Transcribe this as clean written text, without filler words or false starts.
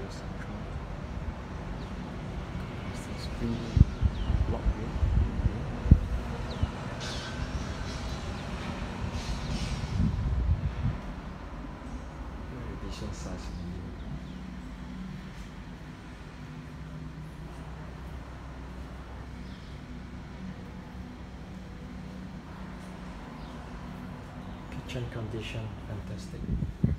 central. There's three block here. Very decent size view. Kitchen condition fantastic.